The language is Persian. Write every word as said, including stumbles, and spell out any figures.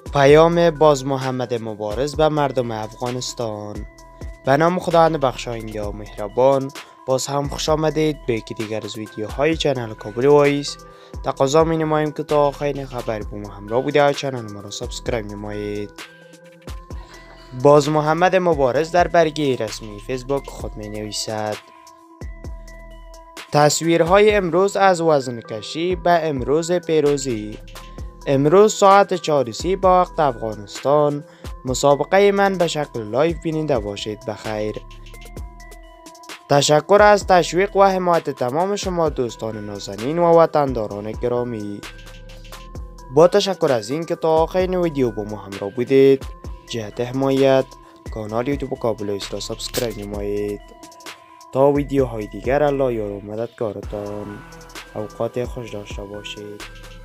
پیام باز محمد مبارز به مردم افغانستان. به نام خداوند بخشاینده و مهربان. باز هم خوش آمدید به یکی دیگر از ویدیوهای چنل کابل وایس. تقاضا می نماییم که تا آخرین خبر با ما همراه بوده و چنل ما را سابسکرایب نمایید. باز محمد مبارز در برگه رسمی فیسبوک خود می نویسد: تصویرهای امروز از وزن کشی به امروز پیروزی. امروز ساعت چهار و سی با وقت افغانستان مسابقه من به شکل لایو بیننده باشید. بخیر. تشکر از تشویق و حمایت تمام شما دوستان نازنین و وطنداران گرامی. با تشکر از این که تا آخرین ویدیو با ما همراه بودید، جهت حمایت کانال یوتیوب کابل وایس را سابسکرایب نمایید. تا ویدیوهای دیگر الله یار و مددگارتان. اوقات خوش داشته باشید.